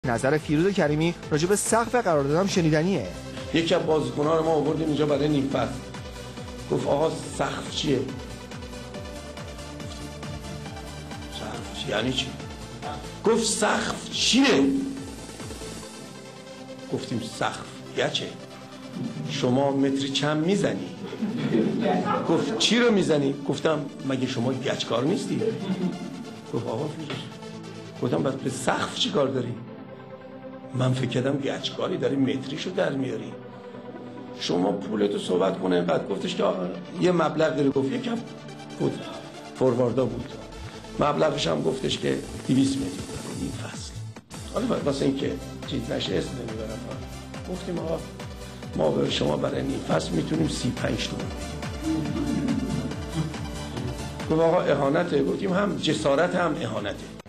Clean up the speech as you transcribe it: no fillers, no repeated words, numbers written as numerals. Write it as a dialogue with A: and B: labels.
A: نظر فیروز کریمی راجع به سقف قراردادم شنیدنیه.
B: یکی از بازیکن‌ها رو ما آوردیم اینجا برای نیم فصل. گفت آقا سقف چیه؟ سقف یعنی چی؟ گفت سقف چیه؟ گفتیم سقف گچه. شما متری چند میزنی؟ گفت چی رو میزنی؟ گفتم مگه شما گچکار نیستی؟ گفت آقا فیروز. گفتم بس به سقف چی کار داری؟ من فکر کردم گچکاری داری متریشو در میاری. شما پولتو صحبت کنه اینقدر. گفتش که یه مبلغ داره. گفت یکم بود فورواردا بود. مبلغش هم گفتش که 200 میلیون این فصل. حالا واسه اینکه چیز نشه اسم نمیبرم. گفتیم آقا ما به شما برای نیم فصل میتونیم 35 تومن بدیم. گفت آقا اهانته. گفتیم هم جسارت هم اهانته.